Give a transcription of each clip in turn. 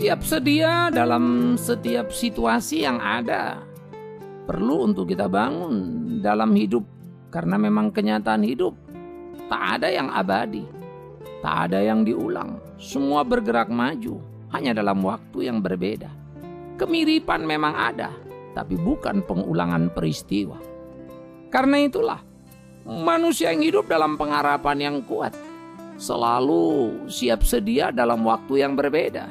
Siap sedia dalam setiap situasi yang ada. Perlu untuk kita bangun dalam hidup, karena memang kenyataan hidup tak ada yang abadi, tak ada yang diulang. Semua bergerak maju, hanya dalam waktu yang berbeda. Kemiripan memang ada, tapi bukan pengulangan peristiwa. Karena itulah manusia yang hidup dalam pengharapan yang kuat selalu siap sedia dalam waktu yang berbeda.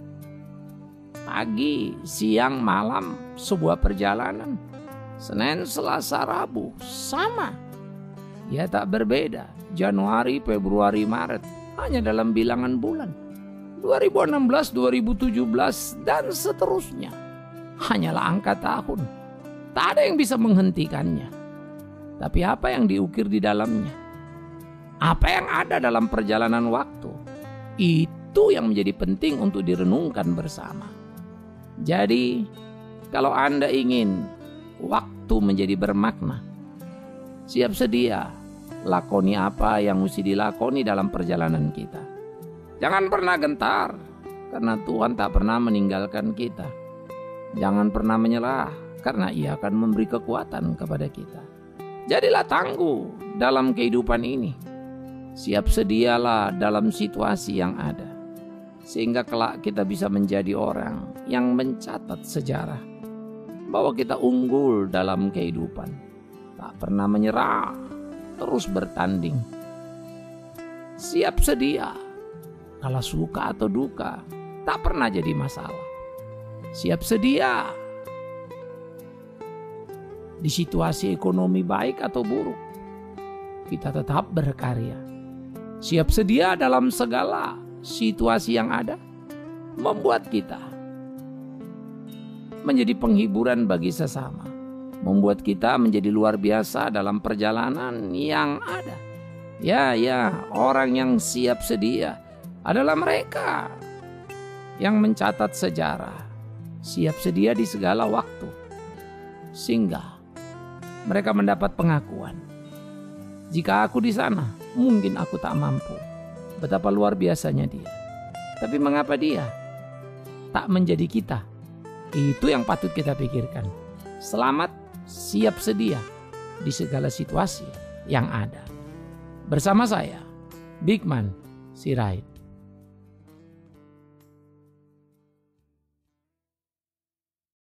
Pagi, siang, malam, sebuah perjalanan. Senin, Selasa, Rabu, sama. Ya tak berbeda. Januari, Februari, Maret, hanya dalam bilangan bulan. 2016, 2017, dan seterusnya. Hanyalah angka tahun. Tak ada yang bisa menghentikannya. Tapi apa yang diukir di dalamnya? Apa yang ada dalam perjalanan waktu? Itu yang menjadi penting untuk direnungkan bersama. Jadi, kalau Anda ingin waktu menjadi bermakna, siap sedia, lakoni apa yang mesti dilakoni dalam perjalanan kita. Jangan pernah gentar, karena Tuhan tak pernah meninggalkan kita. Jangan pernah menyerah, karena Ia akan memberi kekuatan kepada kita. Jadilah tangguh dalam kehidupan ini. Siap sedialah dalam situasi yang ada, sehingga kelak kita bisa menjadi orang yang mencatat sejarah bahwa kita unggul dalam kehidupan, tak pernah menyerah, terus bertanding. Siap sedia, kalau suka atau duka, tak pernah jadi masalah. Siap sedia di situasi ekonomi baik atau buruk, kita tetap berkarya. Siap sedia dalam segala situasi yang ada, membuat kita menjadi penghiburan bagi sesama, membuat kita menjadi luar biasa dalam perjalanan yang ada. Ya, orang yang siap sedia adalah mereka yang mencatat sejarah, siap sedia di segala waktu, sehingga mereka mendapat pengakuan. Jika aku di sana, mungkin aku tak mampu. Betapa luar biasanya dia. Tapi mengapa dia tak menjadi kita? Itu yang patut kita pikirkan. Selamat, siap sedia di segala situasi yang ada. Bersama saya, Bigman Sirait.